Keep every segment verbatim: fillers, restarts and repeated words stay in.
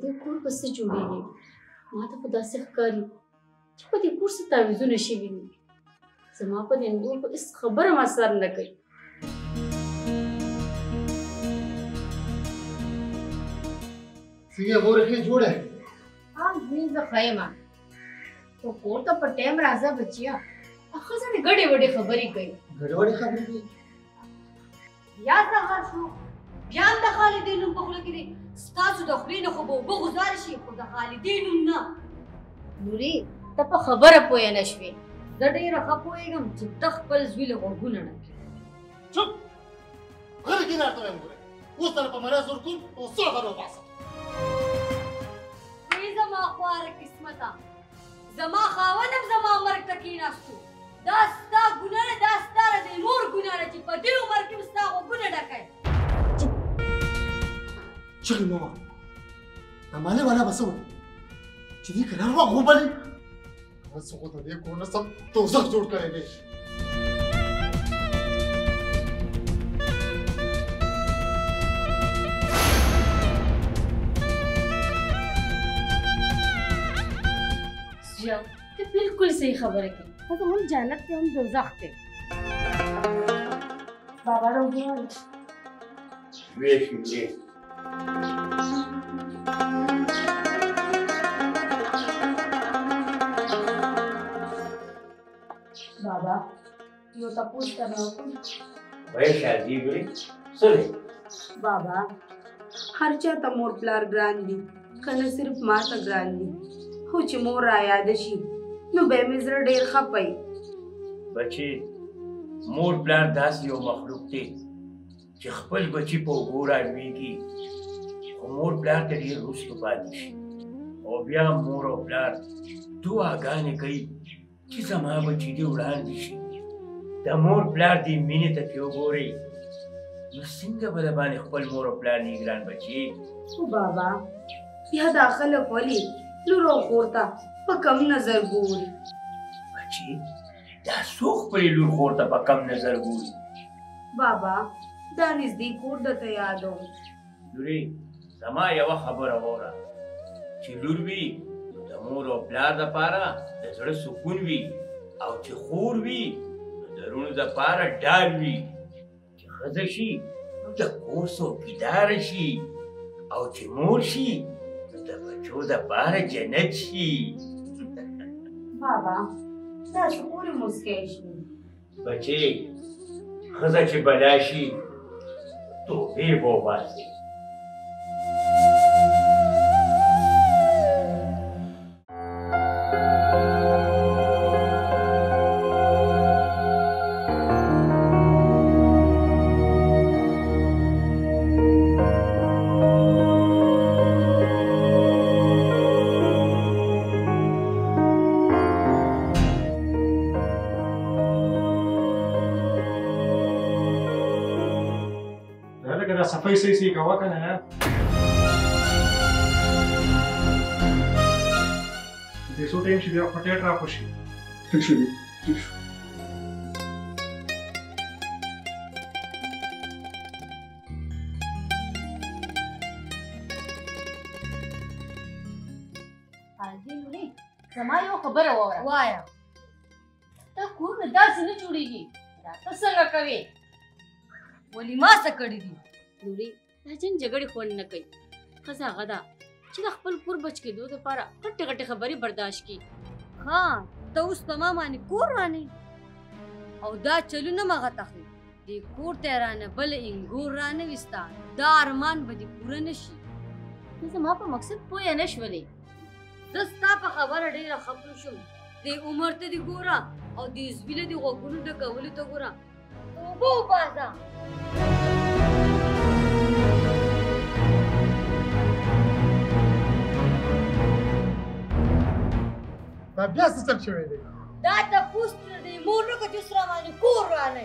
دې کور به څه جوړېږي؟ ما ته خو داسې ښکاري چې په دې کور څه تعویضونه شوي دي. زما په دې انګور خو هېڅ خبره ما سر نه کوي. څنګه مورې ښې جوړه؟ ها زه زه ښه یم. ته کور ته په ټایم راځه بچیه. ښځه دې ګډې وډې خبرې کوي. ګډې وډې خبرې کوي؟ بیا سهار شو، بیا هم د خالدې نوم په خوله کې دی. ستاسو د خولې نه خو به اوبه ګزار شي، خو د خالدې نوم نه. نورې ته په خبره پوه نه شوې. زه ډېره ښه پوهېږم چې ته خپل زوی له غوږونه ډکې. چوپ! غلی کېنه ته وایم ګوره، اوس دله په مرض ورکوم او څه خبره وباسم. ای زما خواره قسمته، زما خاوند هم زما مرګ ته کېناستو. دا ستا ګناه نه، دا ستا د مور ګناه ده چې په دې عمر کې ستا غوږونه ډکئ. چغې مه وهه. دا مالې والا به څه وایي چې دې که ناروغ وبلې؟ هسې خو د دې کور نه سم دوزخ جوړ کړی دی. زویا ته بالکل صحیح خبره کوي. هغه هم جنت دی هم دوزخ دی. بابا راوړه ویې شي بابا یو تپوس کرنا وکړم. وایي شادي وکړې څه دی؟ بابا هر چا ته مور پلار ګران دي، که نه صرف ما ته ګران دي. خو چې مور رایاده شي نو به مې زړه ډېر خپئ. بچې مور پلار داسې یو مخلوق دی چې خپل بچي په اوږو رالویږي، خو مور پلار ته ډېر وروسته پاتې شي او بیا مور او پلار دعاګانې کوي چې زما بچي دې وړاندې شي. د مور پلار دې مینې ته چې وګورئ نو څنګه به د باندې خپل مور او پلار نه ګران بچي. خو بابا بیا دا خلک ولې لور او خور ته په کم نظر ګوري؟ بچي دا څوک خپلې لور خور ته په کم نظر ګوري؟ بابا دا نږدې کور درته یادوم. لورې زما یوه خبره واوره چې لور وي نو د مور او پلار دپاره د زړه سکون وي، او چې خور وي نو د روڼو دپاره ډال وي. چې ښځه شي نو د کور څوکیداره شي، او چې مور شي نو د بچو دپاره جنت شي. بابا دا څه پورې مسکی شي؟ بچې ښځه چې بلا شي توبې به وباسي. صفائی صحیح صحیح کوا کنه نه دې څو ټایم چې بیا پټیټ را خوشي ټیک شو ټیک شو حاجی لورې زما یو خبره واوره. وایه دا کور نه داسې نه جوړېږي. دا ته څنګه کوې؟ ولې ما څه کړي دي؟ لورې دا جنګ جګړې خوند نه کوي. ښځه هغه ده چې د خپل کور بچ کېدو دپاره غټې غټې خبرې برداشت کړي. ها ته اوس په ما باندې کور رانې او دا چلونه مغه تخلي دې کور ته رانه بل انګور رانه وستا. دا ارمان به دې پوره نه شي. ته زما په مقصد پوه نه شولې. زه ستا په خبره ډېره خفه شوم. دې عمر ته دې ګوره او دې زوی له دې غوږونو ډکولو ته ګوره. اوبه وباسه. دا بیا څه چل شوی دی؟ دا تپوس نه دی مور نه که چې اوس را باندې کور رانی.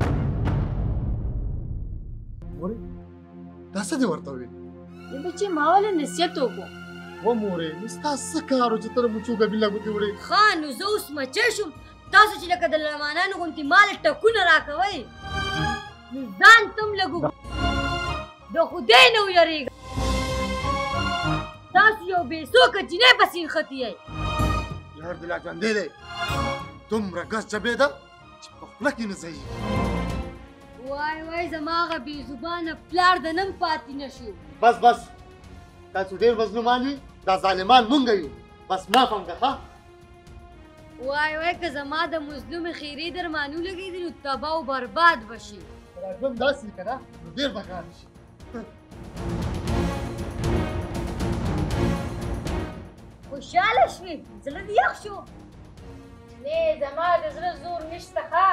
مورې دا څه دې ورته وویل؟ بچې ما ولې نصیحت وکړو. و مورې نو ستا څه کار و چې ته له مچو ګبیله ګوتې وړې؟ ښه نو زه اوس مچه شوم، تاسو چې لکه د لمانانو غوندې مال ټکونه راکوئ نو ځان تم لږ د خدای نه ویرېږه. تاسو یو بې څوکه جینۍ پسې نښتي یئ یار دې لا ژوندی دی دومره ګس جبې ده چې په خوله کې نه ځایي وای وای زما هغه بې زبانه پلار د نن پاتې نه شو بس بس تاسو ډېر مظلومان یئ دا ظالمان مونږ یو بس معاف هم که ښه وای وای که زما د مظلومې خیرې درمانو لګېدي نو تباه او برباد به شي دا ژوند داسې که نه نو ډېر به ګران شي خوشحاله شوې زړه دې یخ شو نه زما د زړه زور نشته ښه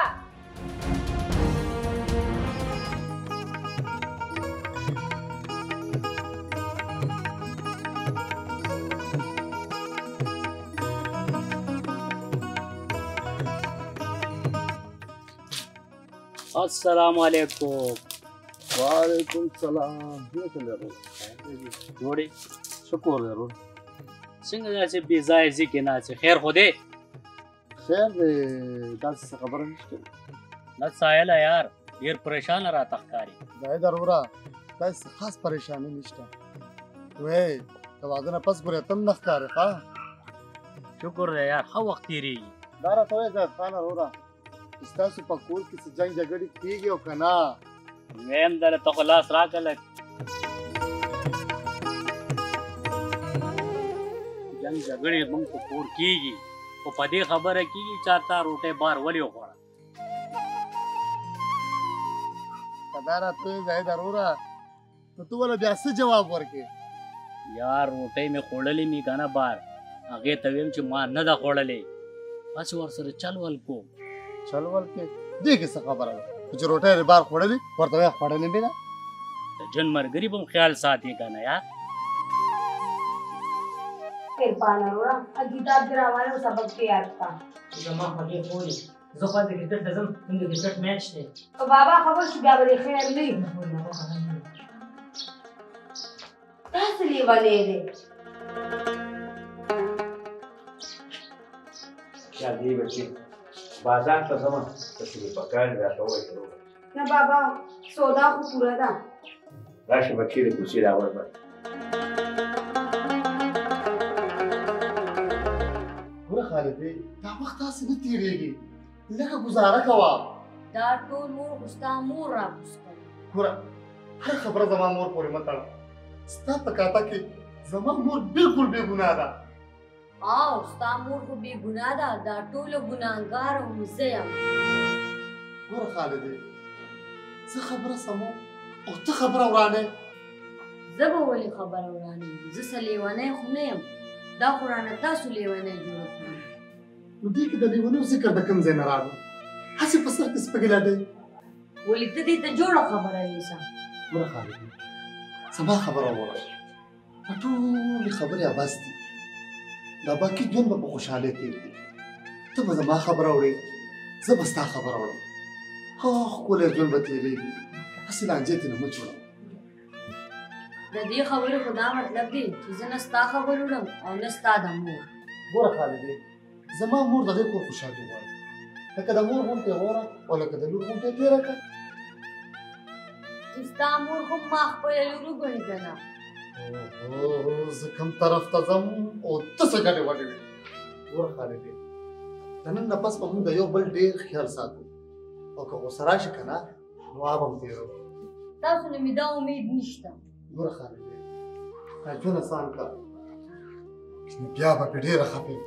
السلام علیکم وعلیکم السلام څنګه لرو جوړې شکر درو څنګه داسې بې ځایه ځي کې ناڅې خیر خو دی خیر دی داسې څه خبره نشته نه سایله یار ډېر پریشانه راته ښکاري زاهد وروره داسې خاص پریشاني نشته وی د واده نه پس ګورې تم نه ښکارې ښه شکر دی یار ښه وخت تېرېږي دا راته وایه زاهد خانه وروره چې ستاسو په کور کې څه جنګ جګړې کېږي او که نه ویم دله ته خو لاس راکړه لږ جنګ جګړې زموږ په کور کېږي خو په دې خبره کېږي چې تا روټۍ بار ولې وخوړه که دا راته وایې زاهد وروره نو ته ولې بیا څه جواب ورکړې یار روټۍ مې خوړلې مې که نه بار هغې ته ویم چې ما نه ده خوړلې بس ورسره چل ول کوم چل ول کې دې کې څه خبره ده چې روټۍ یې بار خوړلې ورته وایه خوړلې مې ده د ژوند ملګري به هم خیال ساتي که نه یار عرفان وروره کتاب دې راواله او سبق دې یاد کړه زما خوږې خورې زه خو د کرکټ ته ځم نن د کرکټ میچ دی که بابا خبر شو بیا به دې خیر نه وي داسې لیونی دی شادي بچي بازار ته ځم ته چې پکار راته وایي نه بابا سودا خو پوره ده راشه بچي د کوڅې راوړ به ګوره خالدې دا وخت داسې نه تېرېږي لکه ګزاره کوه دا ټول مور خو ستا مور راکوز کوي ګوره هر خبره زما مور پورې مه تړه ستا په کاته کې زما مور بلکل بې ګناه ده او ستا مور خو بې ګناه ده دا ټوله ګناهګاره هم زه یم ګوره خالدې زه خبره سموم او ته خبره ورانې زه به ولې خبره ورانه یم زه څه لیونی خو نه یم دا خو رانه تاسو لیونی جوړه کړي نو دې کې د لیونیو ذکر د کوم ځای نه راغی هسې په سر کې سپږې لډۍ ولې ته دې ته جوړه خبره ویسه ګوره خالدې زما خبره ووایه دا ټولې خبرې عبث دي دا باقي ژوند به په خوشحالۍ تېرېږي ته به زما خبره وړې زه به ستا خبره وړم ها ښکلی ژوند به تېرېږي هسې لانجې ترې نه مه جوړوه د دې خبرې خو دا مطلب دی چې زه نه ستا خبر وړم او نه ستا د مور ګوره خالدې زما مور د دې کور خوشحالي غواړي لکه د مور غوندې غوره او لکه د لور غوندې تېره کړه چې ستا مور خو ما خپله لور وګڼي که نه اوه زه کوم طرف ته ځم او ته څه ګډې وډې وې ګوره خالدې د نن نه پس به مونږ د یو بل ډېر خیال ساتو او که غوسه راشي که نه نو آب هم تېروو تاسو نه مې دا امید نشته ګوره خالدې دا ژوند اسان کړه بیا به پرې ډېره خفه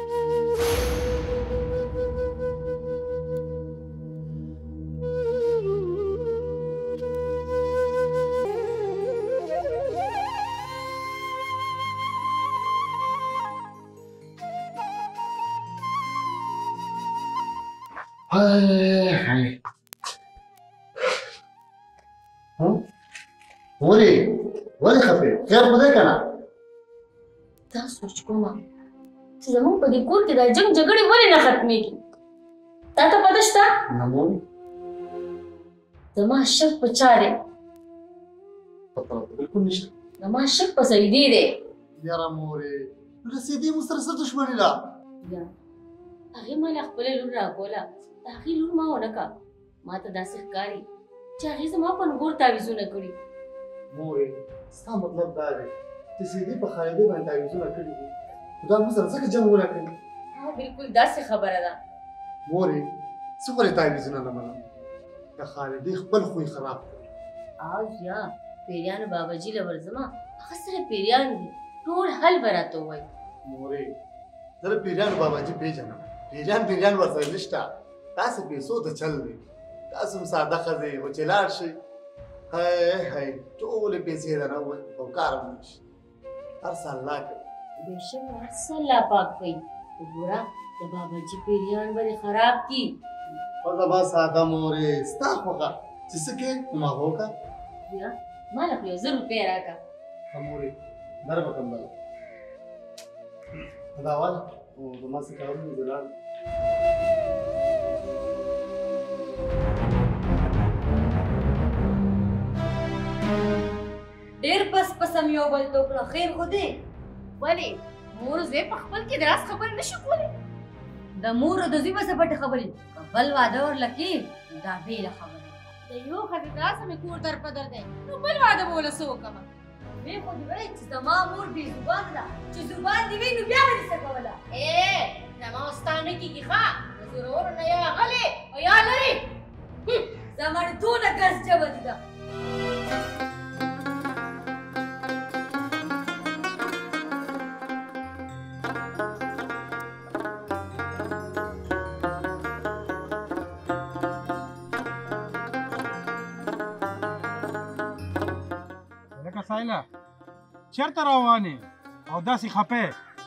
ولې ولې خفه خیر خو دی که نه دا سوچ کومه چې زموږ په دې کور کې دا جنګ جګړې ولې نه ختمېږي تا ته پته شته نه مورې زما شک په چا دی پته راته بلکل نشته زما شک په سعیدې دی یاره مورې رسیدې مو سره څه دښمني ده یا هغې ما له خپله لور راکوله د هغې لور ما ونه کړه ما ته داسې ښکاري چې هغې زما په نګور تعویضونه کړي مورې ستا مطلب دا دی چې چې سیدي په خالدې باندې تعویضونه کړي دي خو دا موږ سره ځکه جنګ ونه کړي. بالکل داسې خبره ده. مورې څه ولې تعویضونه نه منم؟ د خالدې خپل خوی خراب کړ. او یا پیریانو باباجي له ورځمه هغه سره پیریان دي ټول حل به راته ووایي. مورې زه د پیریانو باباجي پېژنم. پیریان پیریان ورسره نشته. تاسې پیسو ته چل دی. تاسو هم ساده ښځې خو چې لاړ شئ هی هی ټولې پیسې درنه ووتې او کار هم نشي. هر څه الله کوي. بېشکه هر څه الله پاک کوي خو ګوره د باباجي پیریان به دې خراب کړي. خو زما ساده مورې ستا خوښه چې څه کوې نو ما به وکړه. بیا ما له خو یو زر روپۍ راکړه. ښه مورې در به کړم بله دا اول او زما څه کارونه دي زه لاړم. ډېر پس پسم یو بل ته وکړه خیر خو دی. ولې مور زوی په خپل کې د راز خبرې نشي کولی؟ د مور او د زوی به څه پټې خبرې که بل واده ورله کړي دا بېله خبره. د یو ښځې د لاسه مې کور در په در دی نو بل واده به ولې څه وکړمه؟ ویې خو دې ویل چې زما مور بې زبانه ده چې زبان دې وي نو بیا به دې څه کوله. ای زما او ستا نه کېږي ښه د زورورو نه یا غلې او یا لرې. زما ډېر دونه ګز جبه دي ده. سایله چېرته روانې او داسې خپې؟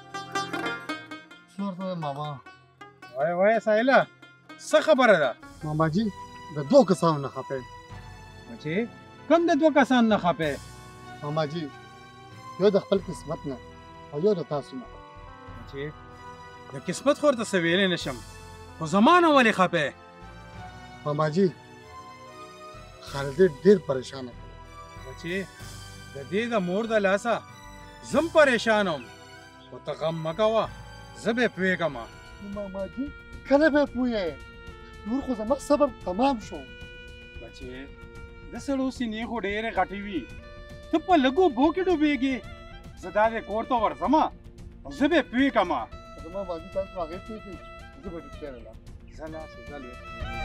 څه ورته ماما؟ وایه وایه سایله څه خبره ده؟ ماماجي د دوو کسانو نه خپې. بچې کوم د دوه کسانو نه خپې؟ ماماجي یو د خپل قسمت نه او یو د تاسو نه. بچې د قسمت خو ورته څه ویلی نه شم خو زما نه ولې خپې؟ ماماجي خالدې ډېر پریشانه کړه. بچې د دې د مور د لاسه زم پریشان یم خو ته غم مه کوه زه به پوهېږم. ماماجي کله به پوهې؟ نور خو زما صبر تمام شو. بچې د سړو سینې خو ډېرې غټې وي ته په لږو اوبو کې ډوبېږې. زه دا دې کور ته ورځم او زه به پوهېږم. زما ماجي تاسو هغې پوهېږئ زه به رښتیا ویلم. ځه لاسې ځه لوی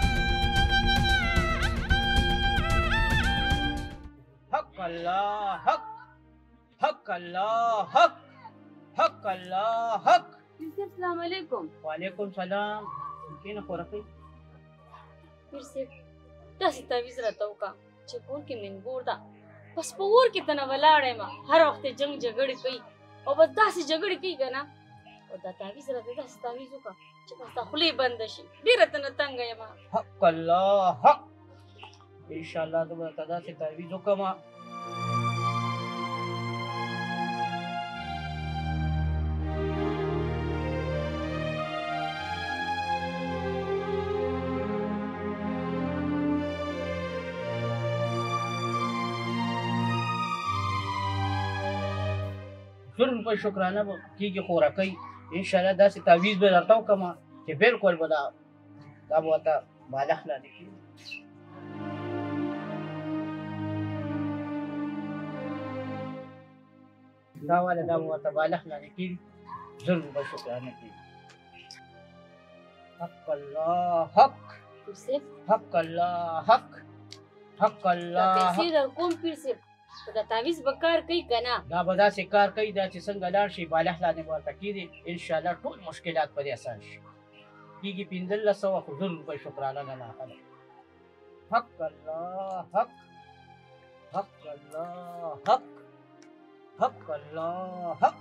حق الله حق حق الله حق حق الله حق. السلام علیکم. وعلیکم سلام. کینه خو رقی پیر صاحب داسې تعویض راته وکړه چې کور کې منګور ده بس په اور کې ته نه ولاړه یم هر وخت یې جنګ جګړې کوي او بس داسې جګړې کوي که نه او دا تعویض راته داسې تعویض وکړه چې بس دا خولې بنده شي ډېره ته نه تنګه یم. حق الله حق. انشاءالله زه به درته داسې تعویض وکړم زر روپۍ شکرانه به کېږي خو راکوي انشاءالله داسې تعویض به درته وکړم چې بلکل به دا دا به ورته بالښت لاندې کېږي. دا والا دا به ورته بالښت لاندې کېږي زر روپۍ شکرانه کېږي. حق الله حق پیر صاحب حق الله حق حق دا الله پیسې در کوم پیر صاحب خو دا تعویض به کار کوي که نه؟ دا به داسې کار کوي دا چې څنګه لاړ شي بالښت لاندې به ورته کېږي انشاءالله ټول مشکلات به دې اسان شي. کېږي پنځلس سوه خو زر روپۍ شکرانه نه ناخله. حق الله حق حق الله حق حق الله حق.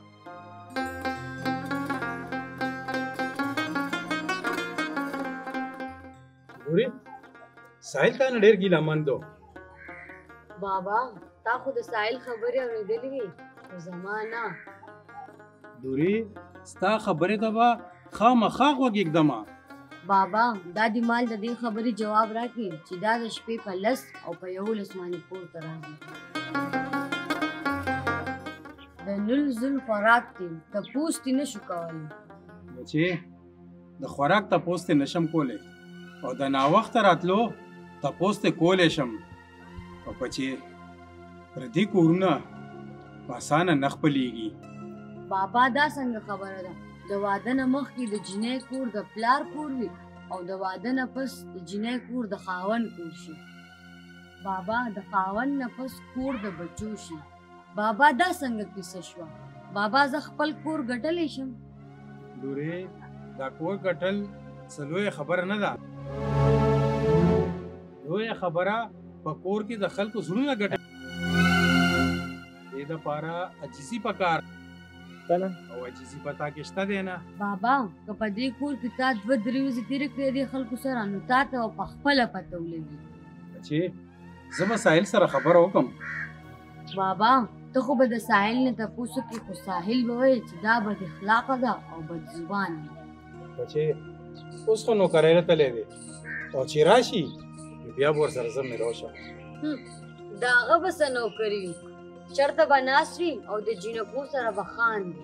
ګورې ساحل تا نه ډېر ګیلهمند و. بابا تا خو د ساحل خبرې اورېدلې وي خو زما نه. دورې ستا خبرې ته به خامخا غوږ ږدمه. بابا دا د مال د دې خبرې جواب راکړي چې دا د شپې په لس او په یولس باندې پورته راځي. د نل زل خوراک دی تپوس دې نشو کولی. بچې د خوراک تپوس دې نشم کولی او د ناوخته راتلو تپوس دې کولی شم. او بچې پردي کورونه په اسانه نه خپلېږي. بابا دا څنګه خبره ده؟ د واده نه مخکې د جینۍ کور د پلار کور وي او د واده نه پس د جینۍ کور د خاوند کور شي. بابا د خاوند نه پس کور د بچو شي. بابا دا څنګه کیسه شوه؟ بابا زه خپل کور ګټلی شم. لورې دا کور ګټل څه لویه خبره نه ده. لویه خبره په کور کې د خلکو زړونه ګټل. دې دپاره عجیزي پکار کنه او عجیزي په تا کې شته دی نه. بابا که په دې کور کې تا دوه درې ورځې تېرې کړې دې خلکو سره نو تا ته به پخپله پته ولګي. بچې زه به ساحل سره خبره وکړم. بابا ته خو به د ساحل نه تپوس وکړې خو ساحل به وایي چې دا بد اخلاقه ده او بد زبانه ده. بچې اوس خو نوکری راتلی دی او چې راشي بیا به ورسره زه مېلو شم. د هغه به څه نوکري وي، چېرته به ناست وي او د جینکو سره به خاندي.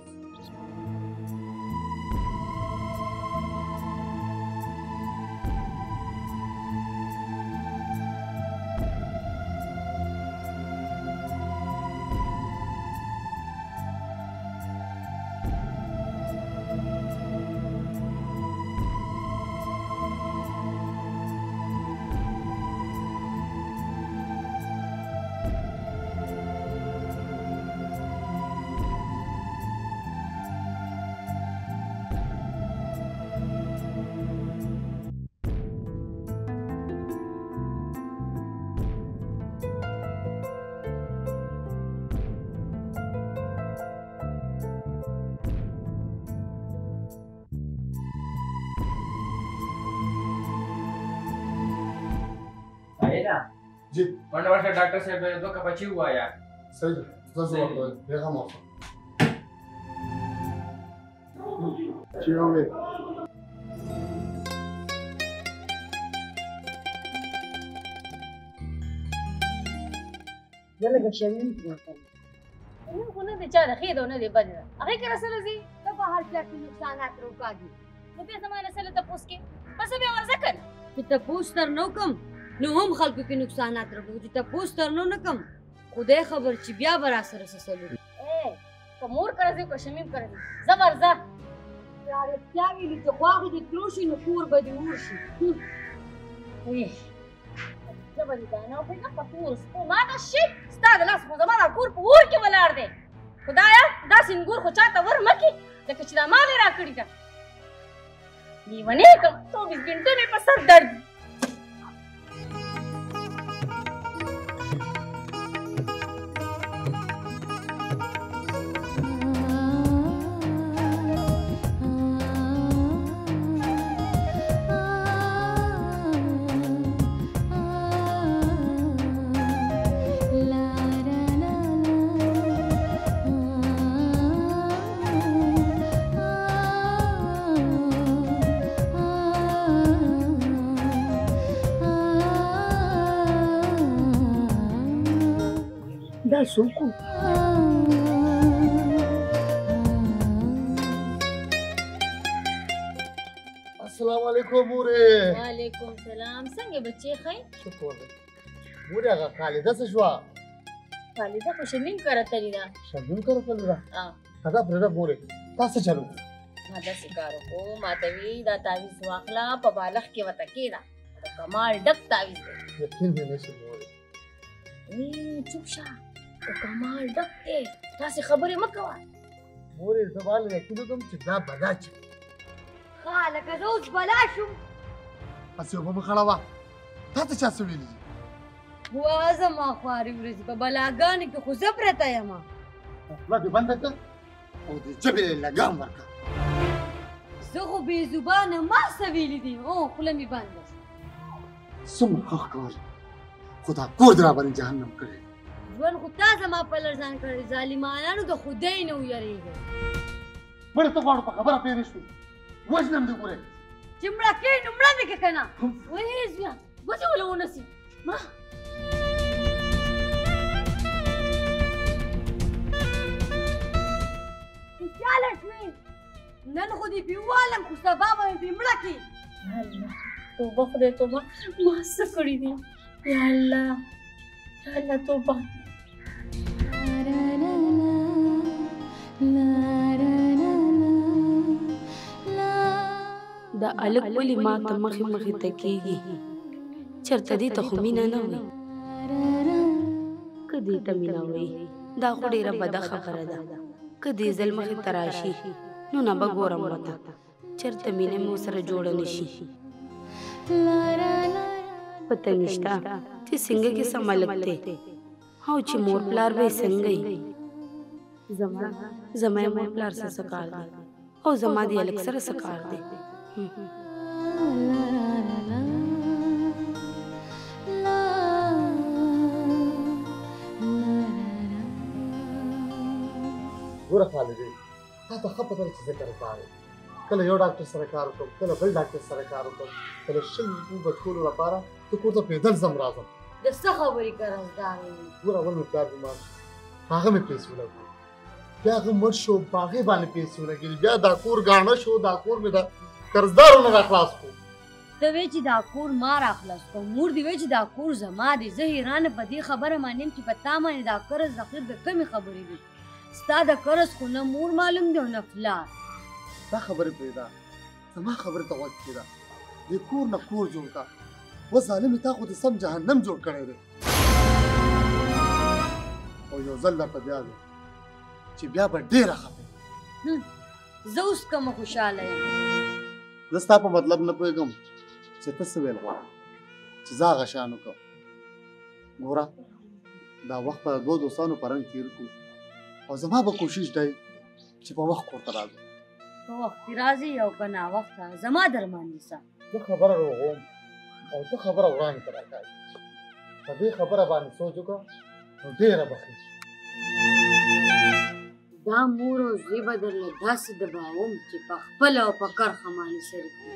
जी मंडे वर्ष डॉक्टर साहब दो का बची हुआ यार सही दस हुआ देखा मौसम चलो वे زه لږه شرمېږم کوم. نو خو نه دی چا د ښې ده او نه دی بده ده. هغې کې رسله ځي ته په هر چا کې نقصانات روکاږي. نو بیا زما نه څه له تپوس کې بس بیا ورځه که نه چې تپوس تر نه وکړم نو هم خلکو کې نقصانات راکړو. چې تپوس تر نه نه کړم خدای خبر چې بیا به راسره څه چل وکړي. ای که مور کره ځي که شمیم کره ځي ځه ورځه. پلار رښتیا ویلي چې غواغې دې تلو شي نو کور به دې اور شي. زه به دې دانه وپېږم په تورو سپو ماته شي ستا د لاس خو زما دا کور په اور کې ولاړ دی. خدایه داسې انګور خو چاته ور مه کړي لکه چې دا ما مې راکړي ده. لیونی کړم چوبیس ګنټې مې په سر درد دي. دا څوک و؟ السلام علیکم مورې. وعلیکم سلام. څنګه بچې ښه یې؟ شکر دی. مورې هغه خالده څه شوه؟ خالده خو شمیم کره تلې ده. شمیم کره تلې ده؟ اه دا پرېږده مورې تا څه چل وکړو؟ ما داسې کار وکړو ما ته وي دا تعویض واخله په بالښت کې ورته کښېږده. د کمال ډک تعویض دی. یقین مې نه شي مورې. ای چوپ شه د کمال ډک دی داسې خبرې مه کوه. مورې زه باندې یقین وکړم چې دا بلا چې ښه لکه زه اوس بلا شوم. هسې اوبه مه خړوه. تا ته چا څه ویلي دي؟ وا زما خوارې ورځې په بلاګانو کې خو زه پرته یم. خوله دې بنده کړه او د ژبې لګام ورکړه. زه خو بې زبانه ما څه ویلي دي. او خوله مې بنده شوه. څومره ښه ښکاري خو دا کور دې راباندې جهنم کړی. ژوند خو تا زما په لړزان کړی. ظالمانانو د خدای نه ویرېږئ. مړه ته غواړو په خبره پوه نه شوې. وژنم دې ګورې. چې مړه کړې نو مړه مې که که نه. وهې زویه ګوتې ولې ونسي ما خوشحاله شوې. نن خو دې پې ووالم خو سبا به مې پې مړه کړي. یا الله توبه خدای توبه ما څه کړي دي. یا الله یا الله توبه. دا الک ولې ما ته مخې مخې ته کېږي چېرته دې ته خو مینه نه وي که دې ته مینه وي دا خو ډېره بده خبره ده که دې ځل مخې ته راشي نو نه به ګورم ورته چېرته مینه مې ورسره جوړه نه شي پته نشته چې څنګه کیسه ملک دی او چې مور پلار به یې څنګه وي زما زما یې مور پلار سره څه کار دی او زما د هلک سره څه کار دی ګوره خالدې تا ته ښه پته ده چې زه کارګار یم کله یو ډاکټر سره کار وکړم کله بل ډاکټر سره کار وکړم کله شل بچکولو لپاره زه کور ته پیدل ځم راځم د څه خبرې قرضدار یې ګوره اول مې پلار بیمار شو هغه مې پیسې ولګولې بیا هغه مړ شو په هغې باندې پیسې ولګېدې بیا دا کور ګاڼه شو دا کور مې د قرضدارو نه راخلاص کړو ته وې چې دا کور ما راخلاص کړم مور دې وې چې دا کور زما دی زه حیرانه په دې خبره باندې یم چې په تا باندې دا قرض د خیر د کمې خبرې دي ستا د قرض خو نه مور معلوم دی او نه پلار دا خبرې پرېږده زما خبرې ته غوږ کېږده دې کور نه کور جوړ کړه و ظالمې تا خو د سم جهنم جوړ کړی دی او یو ځل درته بیا دی چې بیا به ډېره خفه زه اوس کومه خوشحاله یم زه ستا په مطلب نه پوهېږم چې ته څه ویل غواړې چې زه هغه شیان وکړم ګوره دا وخت په دوو دوستانو په رنګ تېر کړو او زما به کوشش دی چې په وخت کور ته راځم په وخت کې راځې او که ناوخته زما درمان نیسه زه خبره روغوم او ته خبره وړاندې ته راکاږي په دې خبره باندې سوچ وکړه نو ډېره به ښه شي دا مور او زوی به درله داسې دباوم چې په خپله او په کرښه باندې سر کړي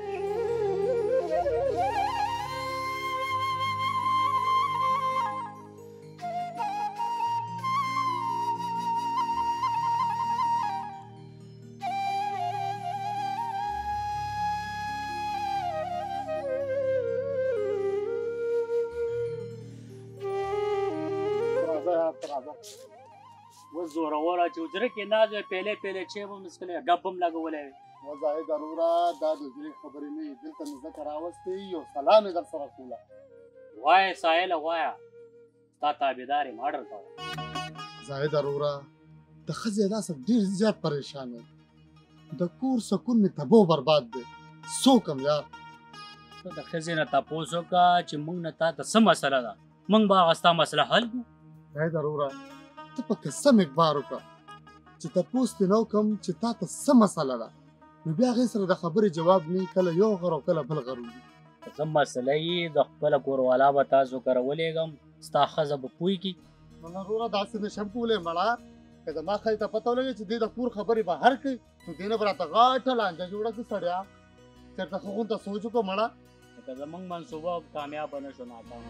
اوس زورور چې حجره کې ناز وی پیلې پیلې چې به مسکلې ډب هم لګولی وي وضاحي ضروره دا د حجرې خبرې نه وي دلته مې ځکه راوستې یو سلام یې در سره کوله وایه سایله وایه ستا تابعدار یم اډر کوه ظاهر ضروره د ښځې داسې ډېر زیات پریشان یم د کور سکون مې تباه برباد دی څوک یم یار ته د ښځې نه تپوس وکړه چې موږ نه تا ته څه مسله ده موږ به هغه ستا مسله حل کړو ظاهر ضروره ته په قسم اقبار وکړه چې تپوس دې نه وکړم چې تا ته څه مسله ده نو بیا هغې سره د خبرې جواب نه کله یو غر او کله بل غر وي څه مسله یې د خپله کوروالا به تاسو کره ولېږم ستا ښځه به پوهېږي نو وروره داسې نشم کولی مړه که زما ښځې ته پته ولګي چې دې د کور خبرې بهر کوي نو دې نه به راته غاټه لانجه جوړه کړي سړیا چېرته ښه غونته سوچ وکړه مړه لکه زموږ منصوبه کامیابه نه شو ناکامه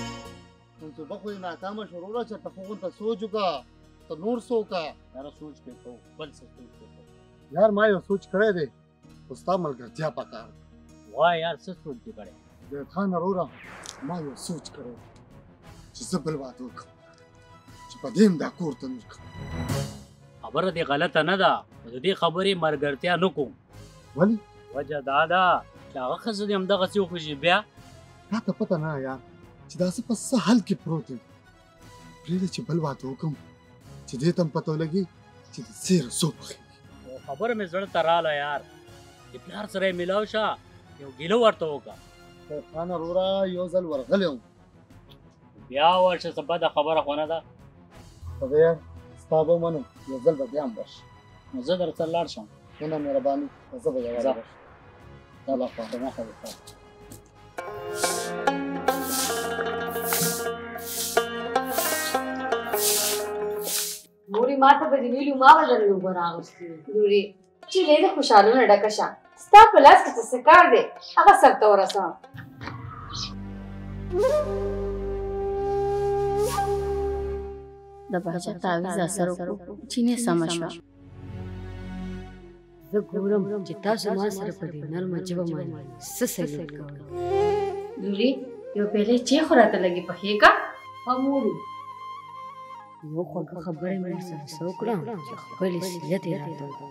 منصوبه خو یې ناکامه شو وروره چېرته ښه غونته سوچ وکړه ته نور څه وکړه یاره سوچ پې کوو بل څه سوچ پې کوو یار ما یو سوچ کړی دی خو ستا ملګرتیا پکار وایه یار څه سوچ دې کړی زید خان وروره ما یو سوچ کړی چې زه بل واده وکړم چې په دې هم دا کور ته نور کړم خبره دې غلطه نه ده خو د دې خبرې ملګرتیا نه کوم ولې وجه دا ده چې هغه ښځه دې همدغسې وخوږي بیا تا ته پته نه یار چې دا څه په څه حل کې پروت یم پرېږده چې بل واده وکړم چې دې ته هم پته ولګي چې د څه رسو پخېږي خبره مې زړه ته راله یار د پلار سره یې میلاو شه یو ګیله ورته وکړه زید خان وروره یو ځل ورغلی وم بیا ورشه څه بده خبره خو نه ده خدای یار ستا به ومنم یو ځل به بیا هم ورشي نو زه در سره لاړ شم ونه مهرباني زه به یوازې ورشم الله خوا په مخه دې مورې ما ته به دې ویلي ما به درنه اوبه راغوستې وې لورې چې لی د خوشحالونه ډکه شه ستا په لاس کې چې څه کار دی هغه سرته ورسوه د باچا تعویض اثر وکړو چینې سمه شوه زه ګورم چې تاسو ما سره په دې نرمه ژبه باندې څه سلوک کوئ لورې یو پیاله چای خو راته لږې پخې کا ښه مورې یو خوږه خبره مې ورسره څه وکړه چې خپلې سیرت یې راته وکړه.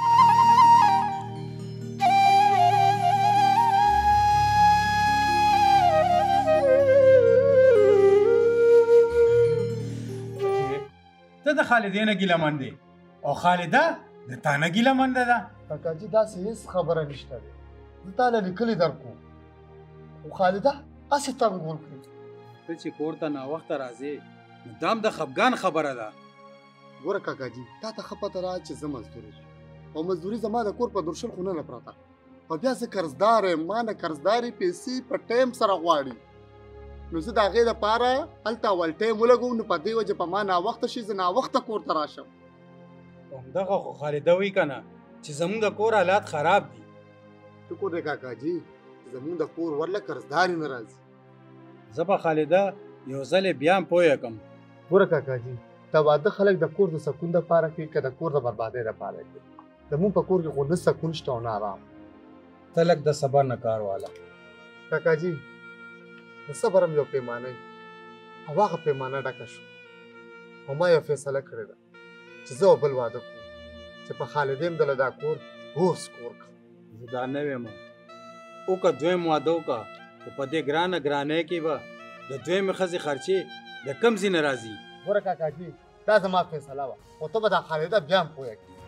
ته د خالدې نه ګیله من دی او خالده د تا نه ګیله منده ده. کاکاجي داسې هېڅ خبره نشته دی. زه تا له لیکلي درکوم خو خالده هسې تنګول کړي. ته چې کور ته ناوخته راځې نو دا هم د خفګان خبره ده. ګوره کاکاجي تا ته ښه پته را چې زه مزدوري او مزدوري زما د کور په درشل خونه نه پرته او بیا زه قرضدار یم. ما نه قرضداري پیسې په ټایم سره غواړي نو زه د هغې دپاره هلته اول ټایم ولګوم نو په دې وجه په ما ناوخته شي زه ناوخته کور ته راشم. همدغه خو خالده وایي که نه چې زمونږ د کور حالات خراب دي. شکر دی کاکاجي زمونږ د کور ورله قرضداري نه راځي. زه به خالده یو ځل بیا هم پوه کړم. ګوره کاکاجي دا واده خلک د کور د سکون دپاره کوي که د کور د بربادۍ دپاره کوي. زمونږ په کور کې خو نه سکون شته او نه ارام. ته لږ د صبر نه کار واله. کاکاجي د صبر هم یو پیمانه او هغه پیمانه ډکه شو او ما یو فیصله کړې ده چې زه بل واده کوم چې په خالدې هم دله دا کور اوس کور کړم. زه دا نه ویم وکړه دویم واده وکړه خو په دې ګرانه ګرانۍ کې به د دویمې ښځې خرچې د کم ځای نه راځي. ګوره کاکاجي دا زما فیصله وه خو ته به دا خالده بیا هم پوه کړي.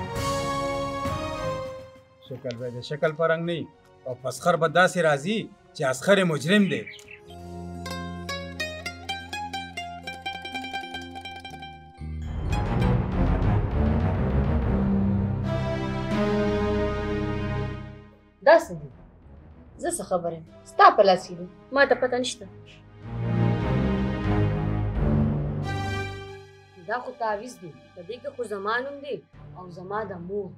شکل به د شکل په رنګ نه او پسخر به داسې راځي چې اسخر مجرم دی. داسې دي زه څه خبره یم ستا په لاس کې دي ما ته پته نشته. دا خو تعویض دی په دې کې خو زما نوم دی او زما د مور.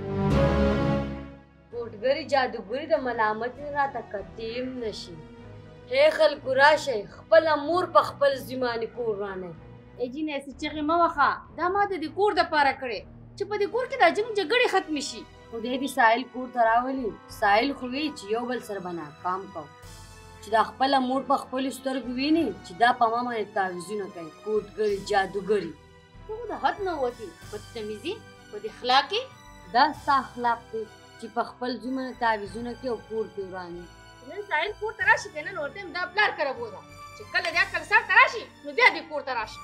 کوټګري جادوګري د ملامت راته کتیم نشي. هی خلکو راشئ خپله مور په خپل ځمانې کور رانئ. ای جینې هسې چغې مه وهه دا ما د دې کور دپاره کړې چې په دې کور کې دا جنګ جګړې ختمې شي. خدای دې ساحل کور ته راولي. ساحل خو وی چې یو بل سره به ناکام کوو چې دا خپله مور په خپلو سترګو ویني چې دا په ما باندې تعویضونه کوي کوټګري جادوګري. ته خو د حد نه وتې بدتمیزي بد اخلاقي. دا ستا اخلاق دی چې په خپل زوی باندې تعویضونه کوي او کور پرې وراني. نن ساحل کور ته راشي که نن ورته یم دا پلار کره بوځه چې کله د عقل سر ته راشي نو بیا دې کور ته راشي.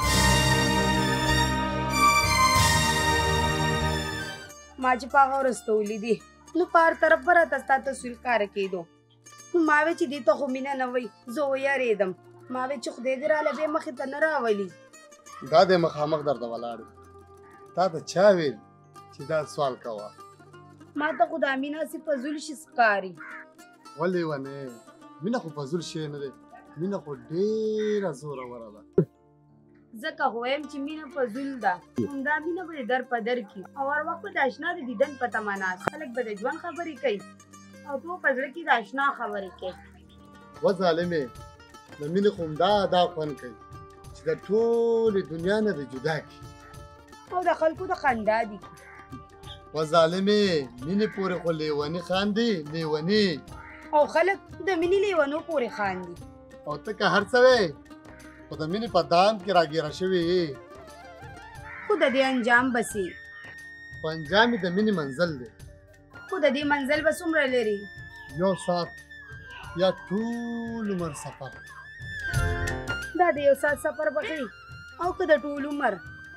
ما چې په هغه ورځ ته ولیدې نو په هر طرف به راته ستا تصویر ښکاره کېدو. نو ما وې چې دې ته خو مینه نه وایي زه ویارېدم. ما وې چې خدای دې راله بې مخې ته نه راولي. دا دې مخامخ درته ولاړ تا ته چا ویل چې دا سوال کوه. ما ته خو دا مینه هسې فضول شي ښکاري. ولې ونې مینه خو فضول شی نه دی مینه خو ډېره زوروره ده. ځکه خو وایم چې مینه فضول ده همدا مینه به دې در په در کي او هر وخت به د اشنا د دیدن په تمه ناست خلک به د ژوند خبرې کوي او تو په زړه کې د اشنا خبرې کوي. و ظالمې د مینې خو همدا ادا خوند کوي چې د ټولې دنیا نه دې جدا کړي او د خلکو د خندا دي. و ظالمې مینې پورې خو لیوني خاندي لیوني او خلک د مینې لیونو پورې خاندي. او ته که هر څه وې خو د مینې په دام کې راګیره شوې یې خو د دې انجام بسي. خو انجام یې د مینې منزل دی. خو د دې منزل به څومره لري؟ یو ساعت یا ټول عمر سفر. دا د یو ساعت سفر بخي او که د ټول عمر.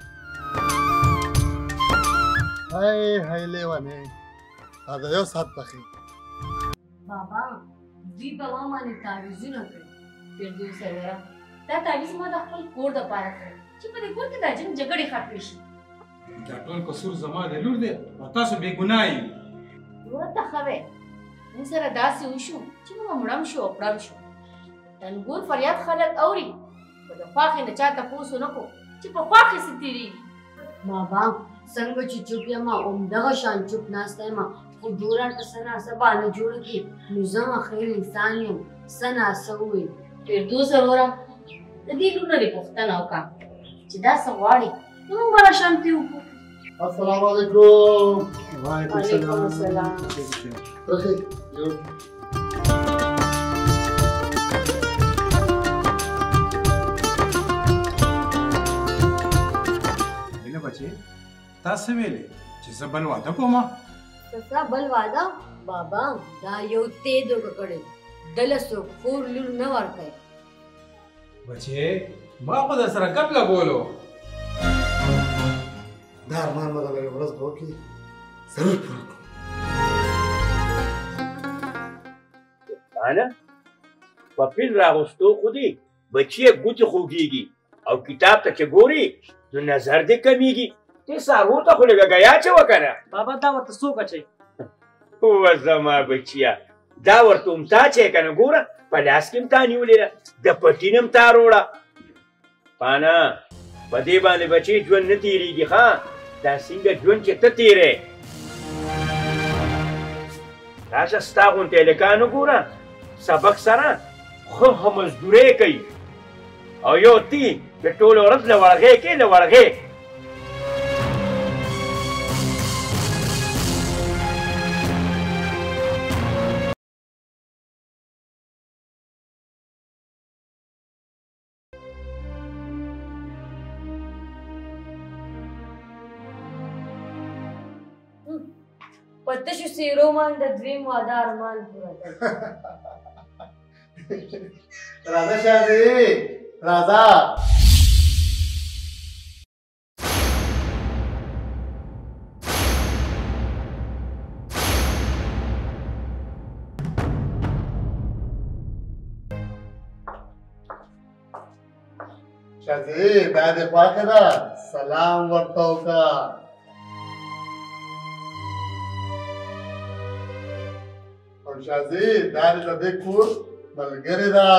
هی هی لیونې دا د یو ساعت بخي. بابا دوی په ما باندې تعویضونه کوي. فردوس وره دا تعویض ما د خپل کور دپاره کړی چې په دې کور کې دا جنګ جګړې ختمې شي. دا ټول قصور زما د لور دی او تاسو بې ګناه یې. وروره ته ښه وې موږ سره داسې وشو چې موږ مړم شو او پړم شو. د انګور فریاد خلک اوري خو د خواښې نه چا تپوس ونه کړو چې په خواښې څه تېرېږي. بابا څنګه چې چوپ یم همدغه شان چوپ ناسته یم خو ډوره که څه ناسه بانه جوړه کړي نو زه خیر انسان یم څه ناسه ووایي. فردوس وروره د دې لور نه دې پوښتنه وکړه چې دا څه غواړي نو موږ به راشانتي وکړو. السلام علیکم. وعلیکم السلام. تا څه ویلې چې زه بل واده کوم؟ سسا بل واده بابا دا یو تیدو ککړی دله څوک خور لور نه ورکوي. بچې ما خو در سره ګپ لګولو. دا ارمان به دغه یوه ورځ به وکړي ضرور پوره کړو. انا په پیل راغوستو خو دې بچیه ګوتې خوږېږي او کتاب ته چې ګوري نو نظر دې کمیږي. دې سارو ته خو لږه ګیا اچوه که نه. بابا دا ورته څوک اچوي؟ هو زما بچیه دا ورته هم تا چې که نه ګوره په لاس کې هم تا نیولې ده د پټین هم تا روړه. پانا په دې باندې بچې ژوند نه تېرېږي ښه دا څنګه ژوند چې ته تېری راشه ستا غونتې هلکان وګوره سبق سره ښه ښه مزدورۍ کوي او یو تی د ټوله ورځ له ورغې کې له ورغې. په تشو څېرو باندې د دویم واده ارمان پوره کړ. راځه شازي راځه. شازي دا دې پاکه ده سلام ورته وکړه. شازي دا دې د دې کور ملګرې ده.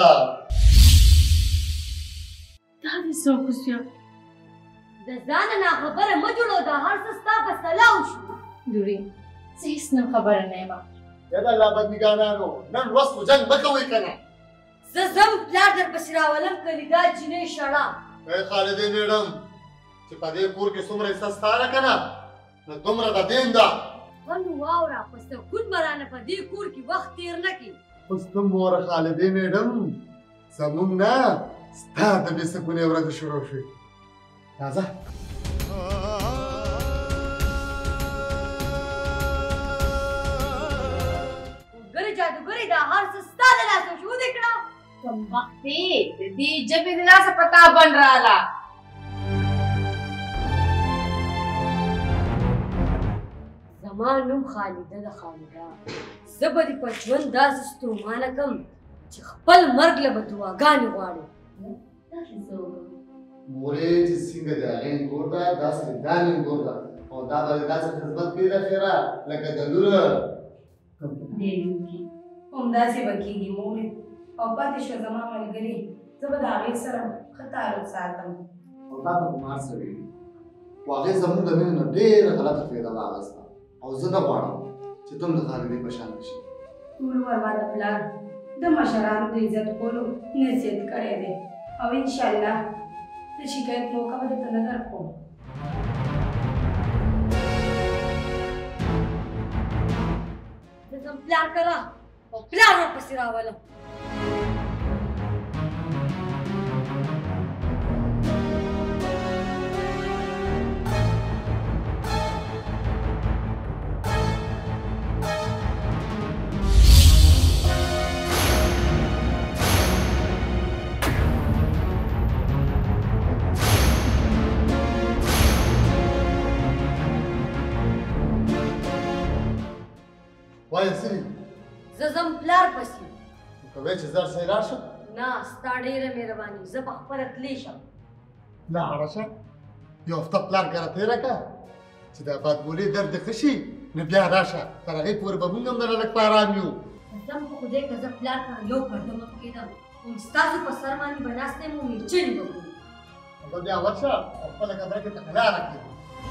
دا دې څوک وسیه د ځانه ناخبره مه جوړو دا هر څه ستا په سلا وشو. لورې زه هېڅ نه خبره نه یم. یا د الله بندګانانو نن ورځ خو جنګ مه کوئ که نه. زه ځم پلار درپسې راولم کلي دا جینۍ شړه. ای خالدې مېډم چې په دې کور کې څومره حصه ستا ده که نه نو دومره د دین ده. ښه نو واوره په سکون به رانه په دې کور کې وخت تېر نه کړي. اوس ته موره خالدې مېډم زموږ نه ستا د بې سکونې ورځې شروع شوې. راځه ګرې جادوګرې دا هر څه ستا د لاسه شو دې کړه. کمبختې د دې ژبې د لاسه په تا بند راله. زما نوم خالده ده خالده. زه به دې په ژوند داسې ستومانه کړم چې خپل مرګ له به دعاګانې غواړې. مورې چې څنګه د هغې انګور ده داسې د دا انګور ده او دا به داسې خدمت کوي د خیره لکه د لوره. همداسې به کېږي مورې او پاتې شوه زما ملګري زه به د هغې سره ښه تعلق ساتم. او تا ته خو ما هر څه ویلي خو هغې زموږ د مینې نه ډېره غلطه فایده واخیسته او زه نه غواړم چې ته هم د خالدې په شان شي. ټول ورباده پلار د مشرانو د عزت کولو نصیحت کړی دی او انشاءالله د شکایت موقع به درته نه درکوم. زه ځم پلار کره او پلار ورپسې راولم. وایه څه دي؟ زه ځم پلار پسې. نو که وایې چې زر صحیح لاړ شم؟ نه ستا ډېره مهرباني زه په خپله تللی شم. لاړه شه یو هفته پلار کره تېره کړه چې دا بدبولي درد دې ښه شي نو بیا راشه تر هغې پورې به مونږ هم دله لږ په ارام یو. ځم په خدای که زه پلار کره یو پرده مخ کېدم او ستاسو په سر باندې به ناست یم او میرچنې به ګورو. ته بیا ورشه او خپله کمره کې ته لاره کړې.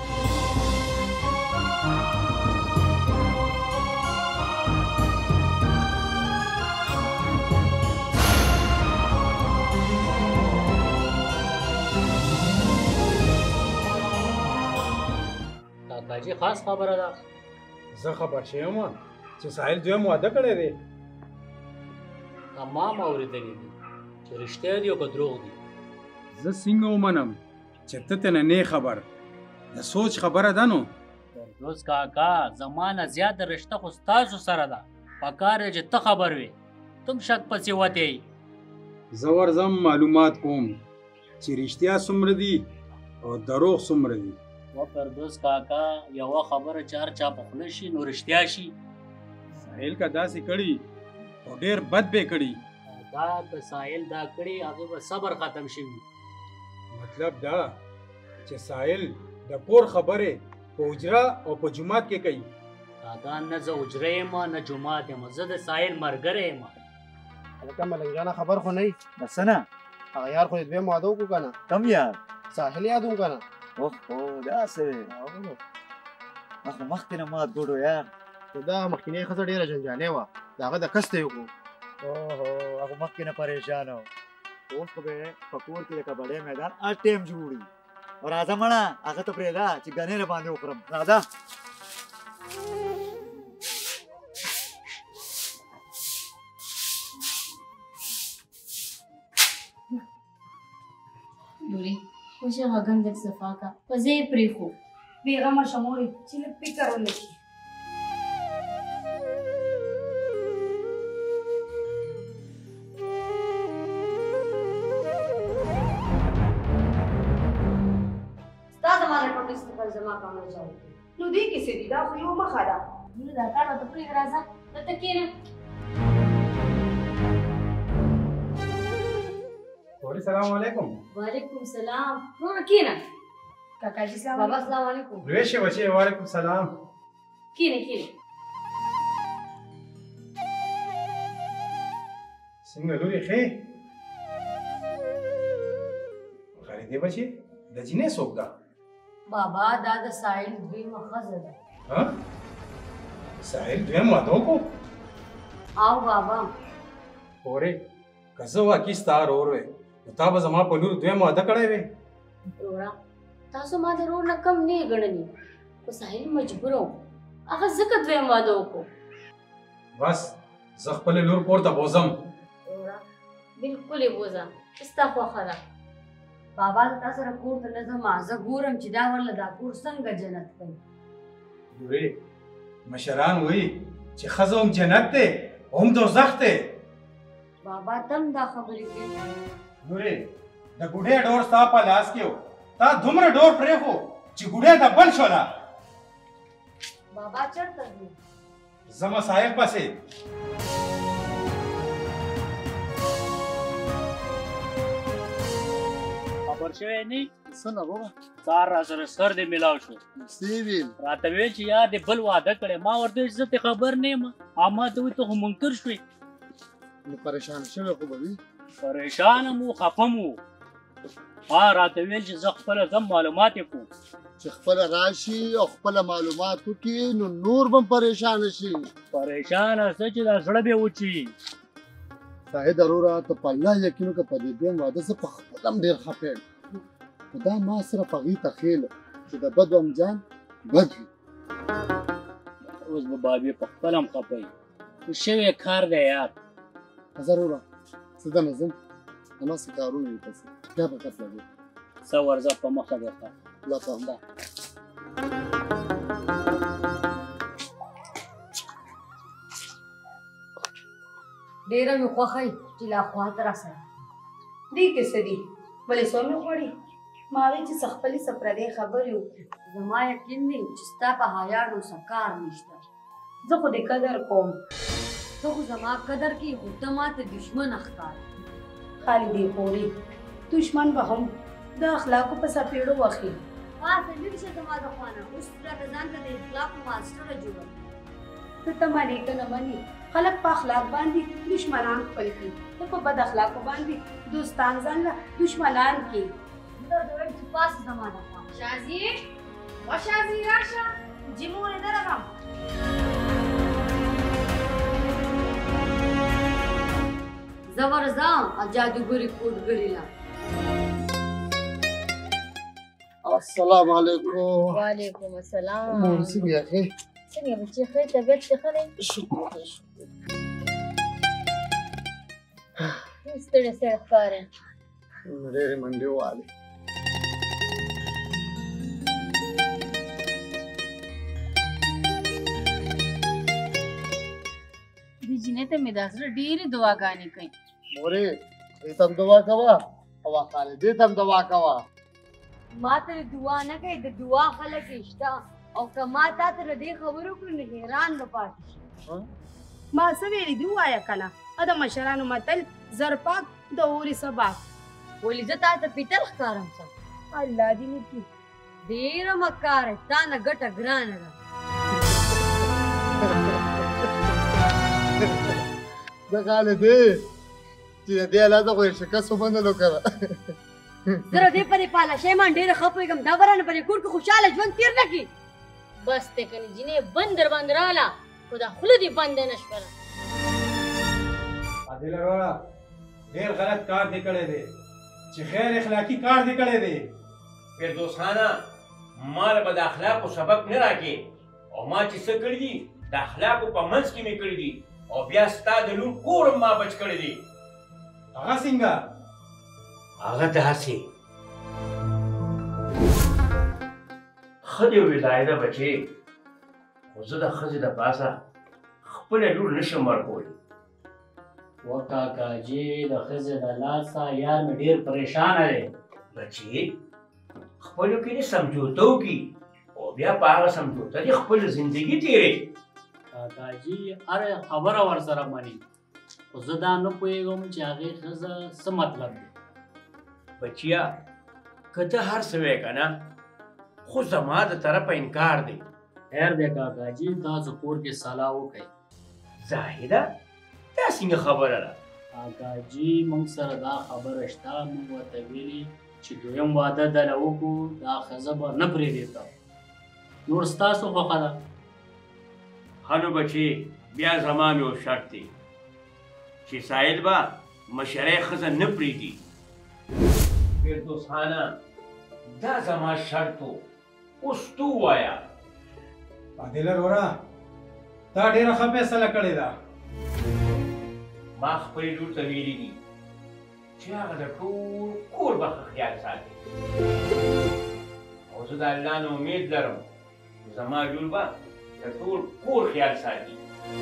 کاکاجي خاص خبره ده. زه خبر شوی یم چې ساحل دویم واده کړی دی. تمام اورېدلي دي چې رښتیا دي او که دروغ دي. زه څنګه ومنم چې ته ترنه نه خبر د سوچ خبره ده نو فردوس کاکا زمانه زیاته رشته خو ستاسو سره ده پکار دی چې ته خبر وې تم شک پسې وتې زه ورځم معلومات کوم چې رښتیا څومره دي او دروغ څومره دي و فردوس کاکا یوه خبره چې هر چا په خوله شي نو رښتیا شي ساحل کا داسې کړي او ډېر بد به کړي دا که ساحل دا کړي هغه به صبر ختم شوي مطلب دا چې ساحل د کور خبرې په حجره او په جومات کې کوي کاکا نه زه حجره یم نه جومات یم زه د ساحل ملګری یم هلکه ملنګجانه خبر خو نه وي بس نه هغه یار خو یې دویم واده وکړو که نه کم یار ساحل یاد وم که نه اوهو داسې وې ما خو مخکې نه مات ګوډو یار خو دا مخکینۍ ښځه ډېره جنجالۍ وه د هغه د کس ته یې وکړو اوهو هغه مخکې نه پریشان و اوس خو به په کور کې د کبډۍ میدان هر ټایم جوړي او راځه مړه هغه ته پرېږده چې ګنې را باندې وخورم راځه لوري کوشش غږن لږ صفا کا په ځای یې پرېښو بېغمه شه مورې چې لږ فکر ولګي ستا زما د ټوټې څخه زما کامره چاړه نو دې کیسې دي دا خو یو مخه ده لوري دا کار راته پرېږده راځه دلته کښېنه وعلیکم سلام علیکم وعلیکم سلام وروره کښېنه کاکاجي سلام بابا سلام علیکم لویشې بچې وعلیکم سلام کښېنه کښېنه څنګه لورې ښې خالدې بچې د جینۍ څوک ده بابا دا د ساحل دویمه ښځه ده ها ساحل دویم واده وکړو او بابا خورې که زه واقعي ستا ورور وې نو تا به زما په لور دویم واده کړی وې وروره تاسو ما د ورور نه کم نه یې ګڼلي خو ساحل مجبور وم هغه ځکه دویم واده وکړو بس زه خپلې لور کور ته بوځم وروره بلکل یې بوځه چې ستا خوښه ده بابا د تا سره کور ته نه ځم زه ګورم چې دا ورله دا کور څنګه جنت کوي لورې مشران وایي چې ښځه هم جنت دی هم دوزخ دی بابا تم دا خبرې کوي لورې د ګوډۍ ډور ستا په لاس کې و تا دومره ډور پرېښو چې ګوډۍ ته بل شوله بابا چېرته ځو زما ساحل پسې خبر شوی نه څه نه بابا سار را سره سر دې میلاو شو څه ویل راته ویل چې یار دې بل واده کړی ما ورته ویل چې زه ترې خبر نه یم اما ته وایي ته خو منکر شوې نو پریشان شوی خو به وي پریشان م و خفه م و ما راته ویل چې زه خپله ځم معلومات یې کوم چې خپله راشي او خپله معلومات وکړي نو نور به پریشانه شي پریشانه څه چې دا زړه به وچي صاحب ضروره ته په الله یقین وکړه په دې دویم واده زه په خپله هم ډېر خفه یم خو دا ما صرف هغې ته ښیل چې د بد ومجان بد وي اوس به بابي په خپله هم خفه وي خو شوی کار دی یار ضروره څه دنه ځم هماسې کارونه دي پسې بیا به کټ لګو څه ورځه په مخه دی ښه الله پام ډېره مې خوښه وي چې لا خواته راسره دې کیسې دي ولې څو مې غواړي ما وایي چې څه خپلې څه پردۍ خبرې وکړي زما یقین دی چې ستا په حیا نو څه کار نشته زه خو دې قدر کوم ته خو زما قدر کوي خو ته ماته دشمن ښکارې خالي دې پورې دشمن به هم د اخلاقو په څپېړو واخلي پاسه لږ شه زما د خوا نه اوس راته ځان ته د اخلاقو ماسټره جوړه ته ته منې که نه منې خلک په اخلاق باندې دشمنان خپل کړي ته په بد اخلاقو باندې دوستان ځان له دشمنان کړي درته وایم چې پاسه زما د خوا شازي وا شازي راشه جیمونه درغم زه ورځم او جادوګري کوډګري لا السلام علیکم وعلیکم السلام مور څنګه یې ښې څنګه بچې ښه طبیعت دې ښه دی شکر دی شکر ستړی ستړی ښکارې ډېرې منډې والې جنې ته مې د زړه ډېرې دعاګانې کوي. مورې دې ته هم دعا کوه او خالدې ته هم دعا کوه. ما ته دعا نه کوي، د دعا خلک یې شته او که ما تا ته د دې خبرو کړو نو حیران به پاتې شي. ما څه ویلي دي ووایه که نه؟ د مشرانو متل زر پاک د اورې سباک. ولې زه تا ته پیتل ښکارم څه؟ الله دې مې کړي. ډېره مکاره تا نه ګټه ګرانه ده. زه خالدې چې د دې حالاتو خو یې شکست ومنلو که نه زه د دې پرې پاله شیمان ډېره ښه پوهېږم دا برانه په دې کور کې خوشحاله ژوند تېر نه کړي. بس دی کنې جینۍ بند در باندې راغله خو دا خوله دې بنده نه شوله. عادل وروره ډېر غلط کار دې کړی دی چې خیر اخلاقي کار دې کړی دی. فردوس خانه ما له به د اخلاقو سبق نه راکې او ما چې څه کړي دي د اخلاقو په منځ کې مې کړي دي او بیا ستا د لور کور هم ما بچ کړی دی. هغه څنګه؟ هغه داسې ښه دې وې زاهده بچې خو زه د ښځې د پاسه خپله لور نشم ورکولی. و کاکاجي د ښځې د لاسه یار مې ډېر پریشانه دی. بچې خپلو کې دې سمجوته وکړي او بیا په هغه سمجوته دې خپله زندګي تېرې. کاکاجي هره خبره ورسره مني خو زه دا نه پوهېږم چې هغې ښځه څه مطلب دی. بچیا که ته هر څه وې که نه خو زما د طرفه انکار دی. خیر دی کاکاجي تاسو کور کې صلاح وکړئ. زاهده دا څنګه خبره ده؟ کاکاجي موږ سره دا خبره شته موږ ورته ویلي چې دویم واده دله وکړو دا ښځه به نه پرېږدي ته نور ستاسو خوښه ده. ښه نو بچې بیا زما مې یو شرط دی چې سایل به مشرۍ ښځه نه پرېږدي. فردوس خانه دا زما شرط و اوس تو ووایه. عادل وروره تا ډېره ښه فیصله کړې ده. ما خپلې لور ته ویلي دي چې هغه د ټول کور به ښه خیال ساتي او زه د الله نه امید لرم چې زما لور به د ټول کور خیال ساتي.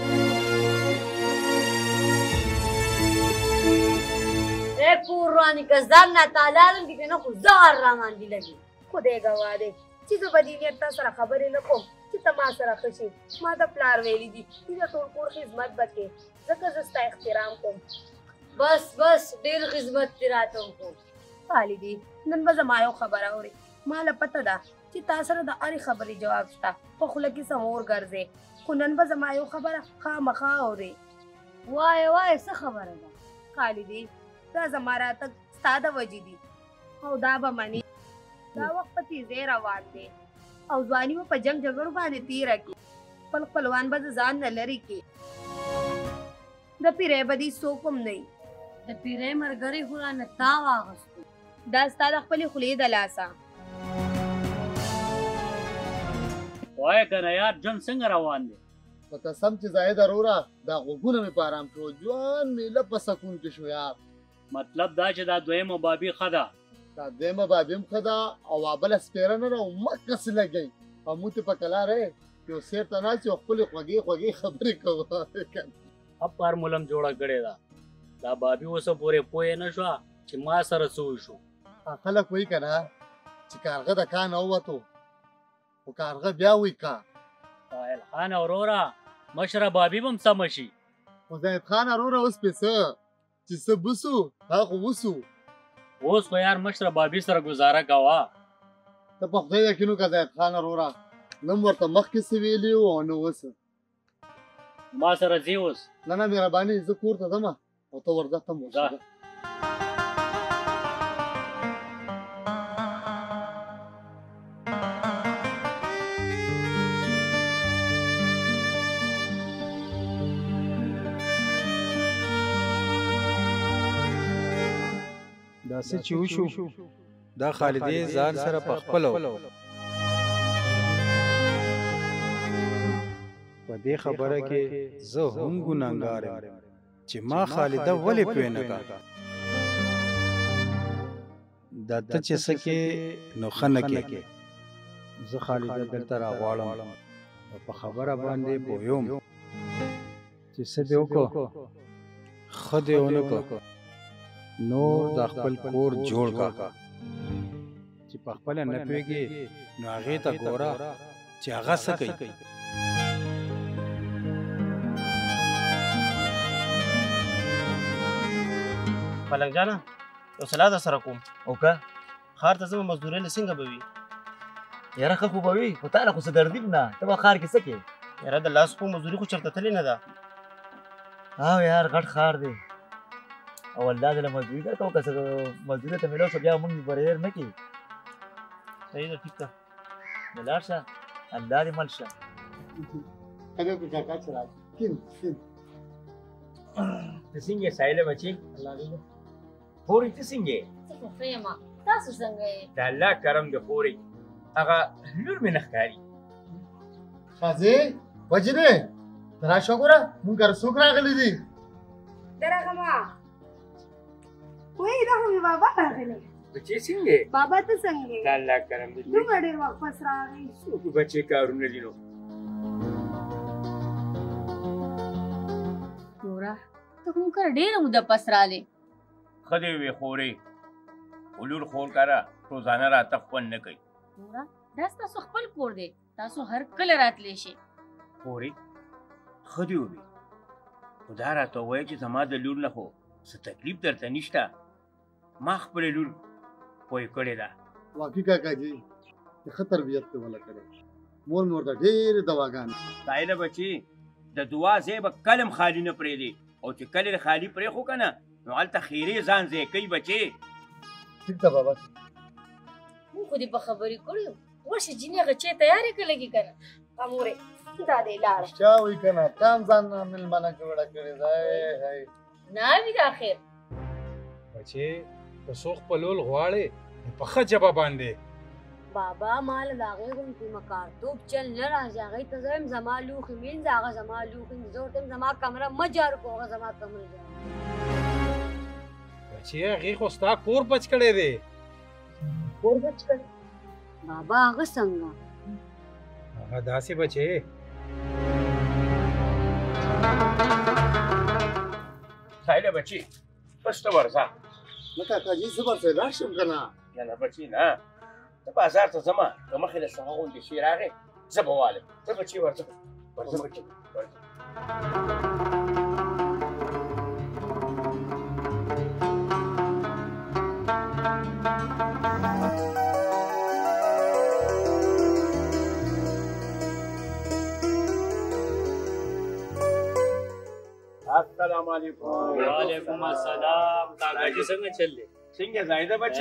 ای کور رانی که زر نه تالارم دي که نه خو زهر را باندې لګي. خدای ګواه دی چې زه به دې نیت تا سره خبرې نه کوم چې ته ما سره ښه شې. ما د پلار ویلي دي چې د ټول کور خدمت به کوې ځکه زه ستا احترام کوم. بس بس ډېر خدمت دې راته وکړو. خالدې نن به زما یو خبره اورې. ما له پته ده چې تا سره د هرې خبرې جواب شته په خوله کې سمور ګرځې خو نن به زما یو خبره خامخا اورې. وایه وایه څه خبره ده؟ خالدې دا زما راتګ ستا د وجې دي او دا به منې. دا وخت په تیزۍ روان دی او ځواني به په جنګ جګړو باندې تېره کړي. خپل خپلوان به د ځان نه لرې کړي. د پیرۍ به دې څوک هم نه وي. د پیرۍ ملګري خو رانه تا واغوستو. دا ستا د خپلې خولې د لاسه. وایه که نه یار ژوند څنګه روان دی؟ په قسم چې زاهده وروره دا غوږونه مې په ارام شو ژوند مې لږ په سکون کې شو یار. مطلب دا چې دا دویمه بابي ښه ده. دا دویمه بابي هم ښه ده او بله سپېره نه ده او مکسې لګوي او موږ ته په کلار یو سیر ته ناست یو خپلې خوږې خوږې خبرې کوو. اب فارموله م جوړه کړې ده دا بابي اوسه پورې پوهې نه شوه چې ما سره څه وشو. خلک وایي که نه چې کارغه د کان نه ووتو خو کارغه بیا وایي کا. ساحل خان وروره مشره بابي به هم سمه شي. خو زاهد خان وروره اوس پې څه چې څه بوسو هغه خو وسو. اوس خو یار مشره بابي سره ګزاره کوه. ته په خدای یقین وکړه زاهد خان وروره نه م ورته مخکې څه ویلي وو او نه اوس. ما سره ځې اوس؟ نه نه مهرباني زه کور ته ځم او ته ورځه ته م ورشه. دا څه چې وشو دا خالدې ځان سره په خپله په دې خبره کې زه هم ګناهګار یم چې ما خالده ولې پوه نه کړه. دا ته چې څه کې نو ښه نه کې زه خالده دلته راغواړم او په خبره باندې پوهیم چې څه دې وکړو ښه دې ونه کړو نور د خپل کور جوړ کړه چې په خپله نه پوهېږې نو هغې ته ګوره چې هغه څه کوي. ملنګ جانه یو صلاح در سره کوم وکړه ښار ته ځمه مزدورۍ له څنګه به وي؟ یاره ښه خو به وي خو تا له خو څه دردي نه ته به ښار کې څه کوې؟ یاره د لاس خو مزدوري خو چېرته تللې نه ده. او یار غټ ښار دی او الله دې له مزدوري درکړو که څه مزدوري ته میلاو شو بیا موږ بریر نه کړي. صحیح ده ټیک ده. نو لاړ شه الله دې مل شه. کله کو کاکا چرا کین کین ته څنګه سایله بچي الله دې پوری ته څنګه څه خو ښه یم تاسو څنګه یې د الله کرم د پوری هغه لور مې نه ښکاري. خازي وجنه راشه ګوره مونږ کار څوک راغلي دي. درغه ما وای دا مې بابا راغلی. بچي څنګه بابا ته څنګه د الله کرم دې دومره ډېر وخت پس راغی. څوک بچي کارونه دي نو نورا ته کوم کار ډېره موده پس راغلې. ښه دې وې خورې ولور خور کاره روزانه راته خوند نه کوي. نورا دا ستاسو خپل کور دی تاسو هر کله راتلی شئ. خورې ښه دې ووې خو دا راته ووایه چې زما د لور نه خو څه تکلیف درته نشته. ما خپله لور پوه کړې ده. واقعي کاکا جي ښه تربیت ته ولا کړی مور مې ورته ډېرې دواګانې. سایله بچي د دعا ځای به کلم خالي نه پرېږدي او چې کله یې خالي پرېښو که نه نو هلته خیرې ځان ځای کوي بچې. ټیک ده بابا مونږ خو دې په خبرې کړي یو ورشه جینۍ هغه چای تیارې که لګي که نه امورې دا دې لاړه چا وایي که نه تام ځان مېلمانه جوړه کړې ده. نه وي دا خیر بچې که څوک خپل لول غواړې په ښه ژبه باندې بابا مال د هغې غوندې مکارتوب چل نه راځي. هغې ته زه یم زما لوښي مینځه هغه زما لوښي مینځه. زه ورته یم زما کمره مه جارو کړو هغه زما کمره جارو. بچې هغې خو ستا کور بچ کړی دی. کور بچ کړی بابا هغه څنګه هغه داسې بچې سایله بچي بس ته ورځه. نه کاکا جي زه ورسره لاړ شم که نه. نه نه بچي نه ته بازار ته ځمه که مخکې له څه غونډې شي راغې زه به والم. ته بچي ورځه ورځه بچي ورځه. السلام علیکم. وعلیکم السلام. کاکا جی څنګه چل دی؟ څنګه زاهده بچي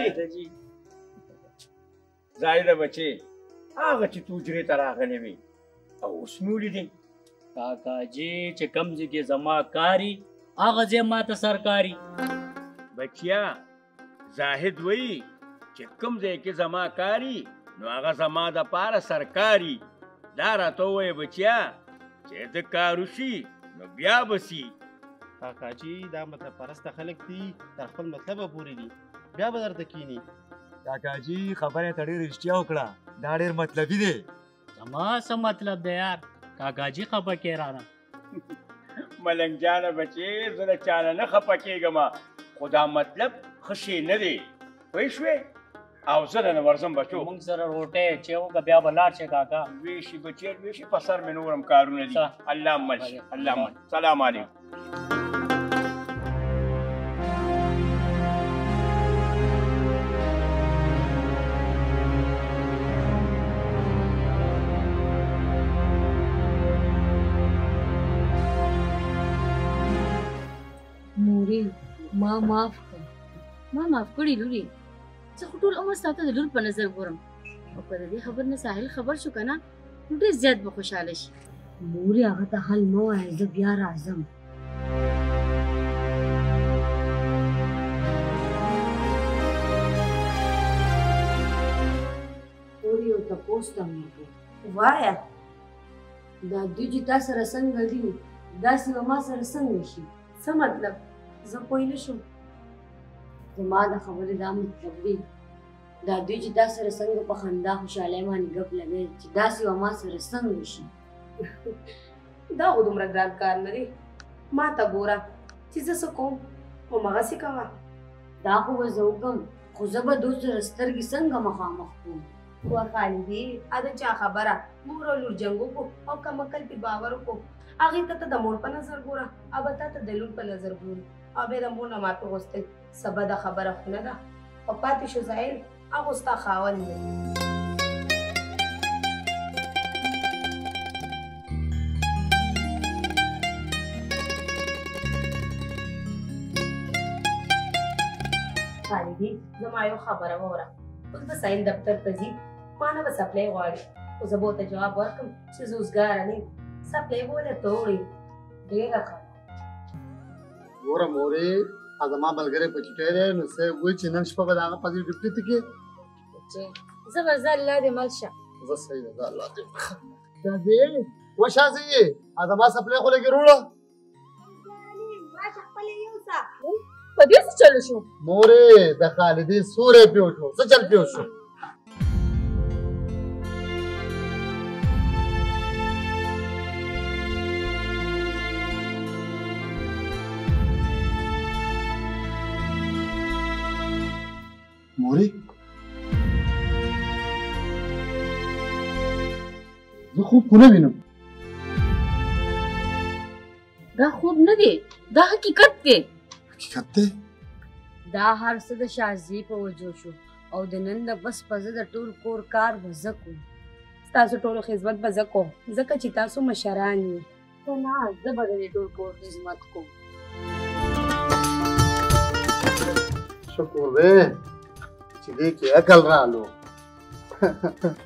زاهده بچي هغه چې تو حجرې ته راغلی وې او اوس مې ولیدې. کاکا جی چې کوم ځای کې زما کاري هغه ځای ماته سرکاري. بچیا زاهد وایي چې کوم ځای کې زما کاري نو هغه زما دپاره سرکاري. دا راته ووایه بچیا چې د کار وشي نو بیا به سي. کاکا جي دا مطلب پرسته خلک دي تر خپل مطلبه پورې دي بیا به درته کیني. کاکا جي خبره ته ډېر رښتیا وکړه دا ډېر مطلبي دی. زما څه مطلب دی یار کاکا جي خفه کې رانه. ملنګ جانه بچې زه د چا نه نه خفه کېږم خو دا مطلب ښه شی نه دی پوه شوې. او زه دننه ورځم بچو. موږ سره روټۍ چې وکړه بیا به لاړ شې کاکا. ویشي بچې ویشي په سر مې نورم کارونه دي. الله مل شي الله مل. سلام علیکم. مورې ما معاف کړ ما معاف کړې لورې. زه خو ټول عمر ستا ته د لور په نظر ګورم او که د دې خبر نه ساحل خبر شو که نه نو ډېر زیات به خوشحاله شي. مورې هغه ته حل مه وایه زه بیا راځم. مورې یو تپوس ته مې وکړو. وایه دا دوی چې تا سره څنګه دي داسې به ما سره څنګه شي؟ څه مطلب زه پوه نه شم. زما د خبرې دا مطلب دی دا دوی چې تا سره څنګه په خندا خوشحالۍ باندې ګپ لګوي چې داسې به ما سره څنګه شي. دا خو دومره ګران کار نه دی. ما ته ګوره چې زه څه کوم هماغسې کوه. دا خو به زه وکړم خو زه به دو سره سترګې څنګه مخامخ کړم. وا خالدي ا د چا خبره مور او لور جنګ وکړو او کمکل پې باور وکړو هغې ته ته د مور په نظر ګوره او به تا ته د لور په نظر ګوري او بیا د مور نه ماته غوښتل څه بده خبره خو نه ده او پاتې شو زایل هغه ستا خاوند دی. خالدي زما یو خبره واوره اوس به سایل دفتر ته ځي ما نه به سپلی غواړي خو زه به ورته جواب ورکړم چې زه اوسګاره نه یم سپلی به ولې ته وړي ډېره ښه ګوره مورې دا زما ملګری په چټۍ دی نو څه وایي چې نن شپه به د هغه په دې ډیوټي ته کې زه به ځه الله دې مل شه زه صحیح ده زه الله دې شازي و شازي دا زما سپلی خو لږې روړه راشه خپله یوسه په دې څه چلو شو مورې د خالدي سوری پیو شو څه چل پیو شو مورې زه خوب خو نه وینم دا خوب نه دی دا حقیقت دی حقیقت دی دا هر څه د شازي په وجو شو او د نن د بس په زه د ټول کور کار به زه کوم ستاسو ټولو خدمت به زه کوم ځکه چې تاسو مشران یې ته نه زه به د دې ټول کور خدمت کوم شکر دی چې دې کې عقل رالو